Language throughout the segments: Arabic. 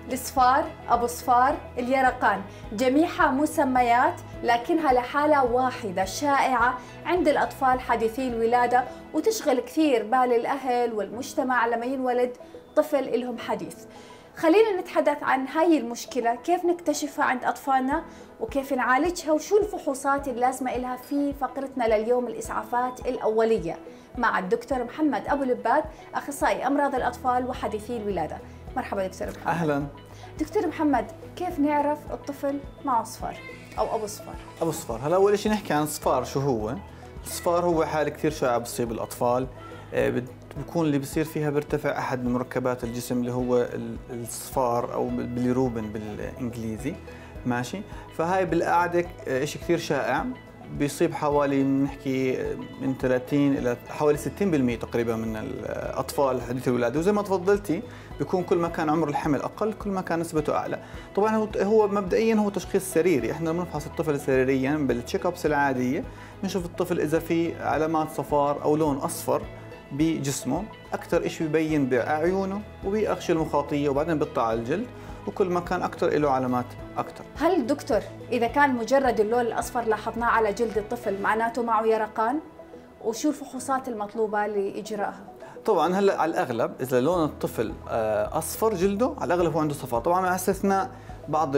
الصفار، أبو صفار، اليرقان، جميعها مسميات لكنها لحالة واحدة شائعة عند الأطفال حديثي الولادة، وتشغل كثير بال الأهل والمجتمع لما ينولد طفل لهم حديث. خلينا نتحدث عن هاي المشكلة، كيف نكتشفها عند أطفالنا وكيف نعالجها وشو الفحوصات اللازمة لها في فقرتنا لليوم، الإسعافات الأولية، مع الدكتور محمد أبو لباد، أخصائي أمراض الأطفال وحديثي الولادة. مرحبا دكتور محمد. أهلا دكتور محمد، كيف نعرف الطفل معه صفار أو أبو صفار؟ أبو صفار، هلا أول شيء نحكي عن الصفار. شو هو؟ الصفار هو حالة كثير شائعة بتصيب الأطفال، بيكون اللي بصير فيها بيرتفع أحد من مركبات الجسم اللي هو الصفار أو بالروبن بالإنجليزي، ماشي؟ فهاي بالقعدة شيء كثير شائع، بيصيب حوالي بنحكي من 30 إلى حوالي 60% تقريبا من الأطفال حديثي الولادة، وزي ما تفضلتي بيكون كل ما كان عمر الحمل أقل كل ما كان نسبته أعلى. طبعا هو مبدئيا هو تشخيص سريري، احنا بنفحص الطفل سريريا بالتشيك ابس العادية، بنشوف الطفل إذا في علامات صفار أو لون أصفر بجسمه، أكثر شيء بيبين بعيونه وبأغشية المخاطية وبعدين بيطلع على الجلد، وكل ما كان أكثر له علامات أكثر. هل دكتور إذا كان مجرد اللون الأصفر لاحظناه على جلد الطفل معناته معه يرقان؟ وشو الفحوصات المطلوبة لإجراءها؟ طبعا هلا على الأغلب إذا لون الطفل أصفر جلده على الأغلب هو عنده صفار، طبعا مع استثناء بعض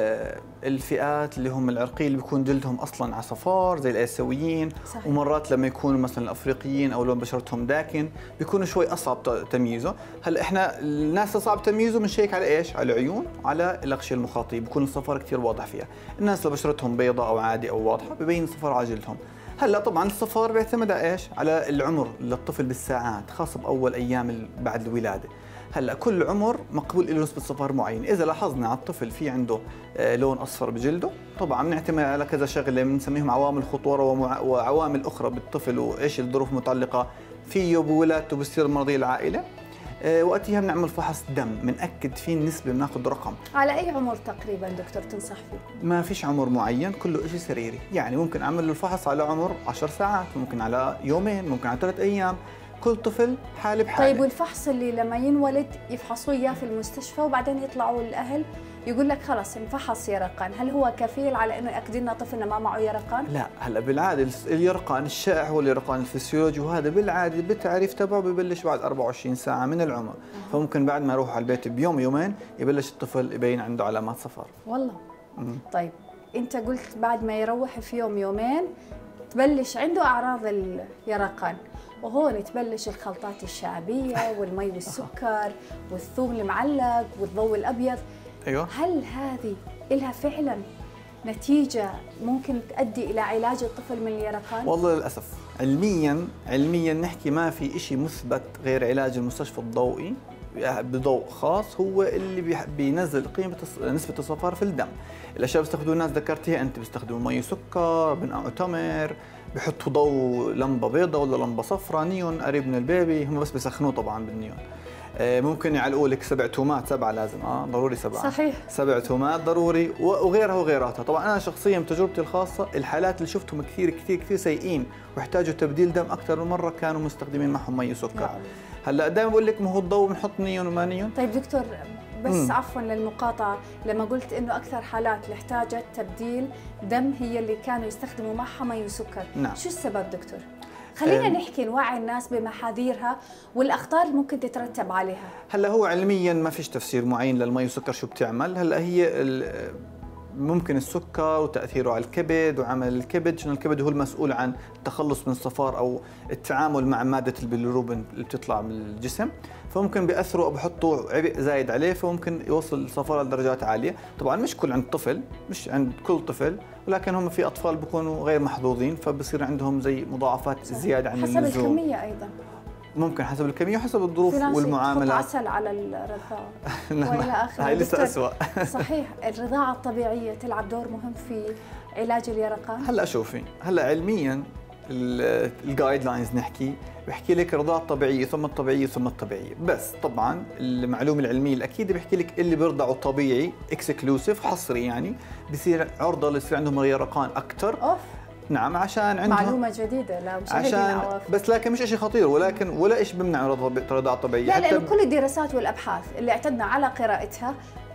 الفئات اللي هم العرقية اللي بيكون جلدهم أصلا على صفار زي الآسيويين. صحيح. ومرات لما يكونوا مثلا الأفريقيين أو لون بشرتهم داكن بيكونوا شوي أصعب تمييزه. هلا إحنا الناس صعب تمييزه بنشيك على إيش؟ على العيون وعلى الأغشية المخاطية، بيكون الصفار كثير واضح فيها. الناس اللي بشرتهم بيضاء أو عادي أو واضحة ببين الصفار على جلدهم. هلا طبعا الصفار بيعتمد على ايش؟ على العمر للطفل بالساعات، خاصه باول ايام بعد الولاده. هلا كل عمر مقبول له نسبه صفار معين، اذا لاحظنا على الطفل في عنده لون اصفر بجلده، طبعا بنعتمد على كذا شغله بنسميهم عوامل خطوره وعوامل اخرى بالطفل وايش الظروف المتعلقه فيه بولادته بالسيره المرضيه العائله. وقتها بنعمل فحص دم، بنأكد فيه النسبة، بناخذ رقم. على أي عمر تقريبا دكتور تنصح فيه؟ ما فيش عمر معين، كله شيء سريري، يعني ممكن أعمل له الفحص على عمر 10 ساعات، ممكن على يومين، ممكن على 3 أيام، كل طفل حالة بحالة. طيب والفحص اللي لما ينولد يفحصوه إياه في المستشفى وبعدين يطلعوا الأهل يقول لك خلص انفحص يرقان، هل هو كفيل على انه ياكد لنا طفلنا ما معه يرقان؟ لا، هلا بالعاده اليرقان الشائع هو اليرقان الفسيولوجي، وهذا بالعاده بالتعريف تبعه ببلش بعد 24 ساعه من العمر، فممكن بعد ما يروح على البيت بيوم يومين يبلش الطفل يبين عنده علامات صفار. والله. طيب انت قلت بعد ما يروح في يوم يومين تبلش عنده اعراض اليرقان، وهون تبلش الخلطات الشعبيه والمي والسكر والثوم المعلق والضوء الابيض. ايوه. هل هذه لها فعلا نتيجه ممكن تؤدي الى علاج الطفل من اليرقان؟ والله للاسف علميا نحكي ما في شيء مثبت غير علاج المستشفى الضوئي بضوء خاص هو اللي بينزل قيمه نسبه الصفار في الدم. الاشياء بيستخدموا الناس ذكرتيها انت، بيستخدموا مي وسكر، بنقعوا تمر، بحطوا ضوء لمبه بيضاء ولا لمبه صفراء نيون قريب من البيبي، هم بس بيسخنوه طبعا بالنيون. ممكن يعلقوا لك 7 تومات، 7 لازم ضروري 7. صحيح. 7 تومات ضروري وغيرها وغيراتها. طبعا انا شخصيا بتجربتي الخاصه الحالات اللي شفتهم كثير كثير كثير سيئين واحتاجوا تبديل دم اكثر من مره كانوا مستخدمين معهم مي وسكر. هلا دائما بقول لك ما هو الضوء بنحط نيون وما نيون. طيب دكتور بس عفوا للمقاطعه، لما قلت انه اكثر حالات اللي احتاجت تبديل دم هي اللي كانوا يستخدموا معها مي وسكر، نعم. شو السبب دكتور؟ خلينا نحكي نوعي الناس بمحاذيرها والاخطار اللي ممكن تترتب عليها. هلا هو علميا ما فيش تفسير معين للمي والسكر شو بتعمل. هلا هي ممكن السكر وتاثيره على الكبد وعمل الكبد، شنو الكبد هو المسؤول عن التخلص من الصفار او التعامل مع ماده البيليروبين اللي بتطلع من الجسم، فممكن بياثروا او بحطوا عبء زايد عليه فممكن يوصل الصفار لدرجات عاليه. طبعا مش كل عند طفل، مش عند كل طفل، ولكن هم في اطفال بيكونوا غير محظوظين فبصير عندهم زي مضاعفات زياده عن اللزوم. حسب الكميه ايضا. ممكن حسب الكميه وحسب الظروف والمعاملات. في عسل على الرضاعه والى اخره. هاي لسه اسوء. صحيح، الرضاعه الطبيعيه تلعب دور مهم في علاج اليرقان. هلا شوفي، هلا علميا الجايد لاينز نحكي بحكي لك الرضاعه الطبيعيه ثم الطبيعيه ثم الطبيعيه، بس طبعا المعلومه العلميه الاكيده بحكي لك اللي بيرضعوا طبيعي اكسكلوسيف حصري يعني بصير عرضه ليصير عندهم يرقان اكثر. نعم، عشان عندهم معلومة جديدة لمشاهدينا بس لكن مش شيء خطير، ولكن ولا شيء بمنع الرضاعة الطبيعية. لا، لأنه كل الدراسات والأبحاث اللي اعتدنا على قراءتها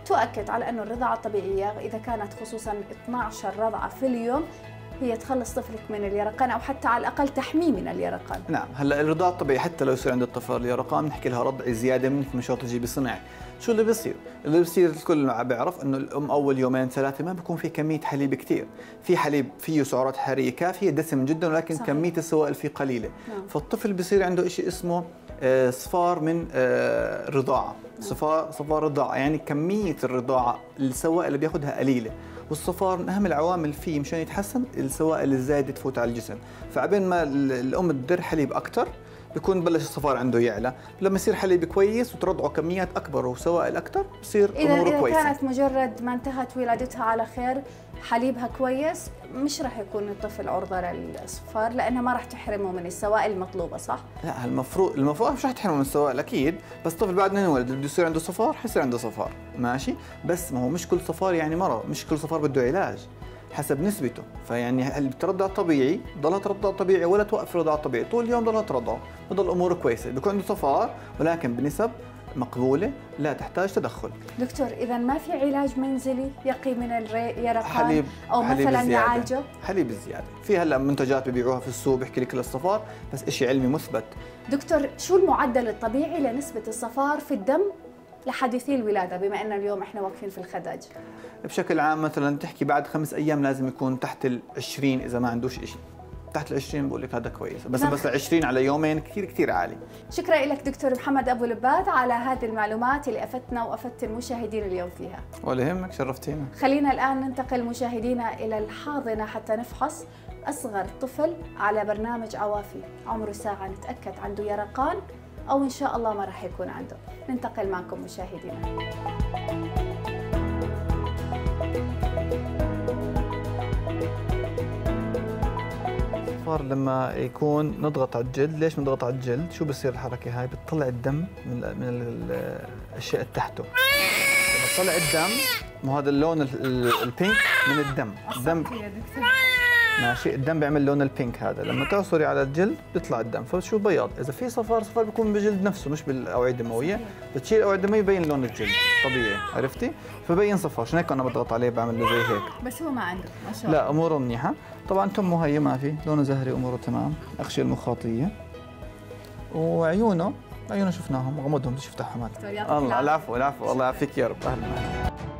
تؤكد على أنه الرضاعة الطبيعية إذا كانت خصوصا 12 رضعة في اليوم هي تخلص طفلك من اليرقان، أو حتى على الأقل تحميه من اليرقان. نعم، هلا الرضاعة الطبيعية حتى لو يصير عند الطفل اليرقان بنحكي لها رضع زيادة من نشاط تجيبي صناعي. شو اللي بيصير؟ اللي بيصير الكل بيعرف انه الام اول يومين ثلاثه ما بيكون في كميه حليب كثير، في حليب فيه سعرات حراريه كافيه دسم جدا، ولكن صحيح. كميه السوائل فيه قليله. نعم. فالطفل بيصير عنده شيء اسمه صفار من الرضاعه، صفار رضاعه، يعني كميه الرضاعه السوائل اللي بياخذها قليله، والصفار من اهم العوامل فيه مشان يتحسن السوائل الزايده تفوت على الجسم، فعبين ما الام تدر حليب اكثر بيكون بلش الصفار عنده يعلى، لما يصير حليب كويس وترضعه كميات اكبر وسوائل اكثر بصير اموره كويسه. إذا كانت مجرد ما انتهت ولادتها على خير، حليبها كويس، مش راح يكون الطفل عرضه للصفار لانها ما راح تحرمه من السوائل المطلوبه، صح؟ لا، المفروض مش راح تحرمه من السوائل اكيد، بس الطفل بعد ما ينولد بده يصير عنده صفار حيصير عنده صفار، ماشي؟ بس ما هو مش كل صفار يعني مرض، مش كل صفار بده علاج، حسب نسبته، فيعني اللي بترضع طبيعي ضلها ترضع طبيعي ولا توقف رضاعة طبيعي، طول اليوم ضلها ترضع، بضل اموره كويسه، بيكون عنده صفار ولكن بنسب مقبوله لا تحتاج تدخل. دكتور، اذا ما في علاج منزلي يقي من اليرقان حليب او مثلا يعالجه؟ حليب الزياده، في هلا منتجات ببيعوها في السوق بيحكي لك للصفار، بس شيء علمي مثبت. دكتور، شو المعدل الطبيعي لنسبه الصفار في الدم لحديثي الولاده، بما ان اليوم احنا واقفين في الخدج؟ بشكل عام مثلا تحكي بعد 5 أيام لازم يكون تحت ال20، اذا ما عندوش شيء تحت ال20 بقول لك هذا كويس، بس 20 على يومين كثير عالي. شكرا لك دكتور محمد ابو لباد على هذه المعلومات اللي افدتنا وافدت المشاهدين اليوم فيها. ولا يهمك، شرفتينا. خلينا الان ننتقل مشاهدينا الى الحاضنه حتى نفحص اصغر طفل على برنامج عوافي، عمره ساعه، نتاكد عنده يرقان او ان شاء الله ما راح يكون عنده. ننتقل معكم مشاهدينا. لما يكون نضغط على الجلد، ليش نضغط على الجلد؟ شو بصير الحركه هاي؟ بتطلع الدم من الاشياء اللي تحته. لما تطلع الدم، ما هذا اللون البينك من الدم، الدم ماشي، الدم بيعمل لون البينك هذا، لما تعصري على الجلد بيطلع الدم، فشو بياض. اذا في صفار بيكون بالجلد نفسه مش بالاوعيه الدمويه، بتشيل الاوعيه الدمويه يبين لون الجلد طبيعي، عرفتي؟ فبين صفار، عشان هيك انا بضغط عليه بعمل له زي هيك. بس هو ما عنده ما شاء الله. لا، اموره منيحه، طبعا تمه هي ما في، لونه زهري، اموره تمام، اغشيه المخاطيه، وعيونه شفناهم، غمضهم بديش افتحهم. الله، العفو الله يعافيك يا رب. اهلا.